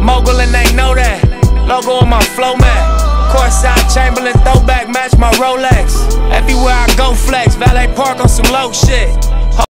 Mogul and they know that. Logo on my flow mat. Courtside Chamberlain throwback, match my Rolex. Everywhere I go flex, valet park on some low shit.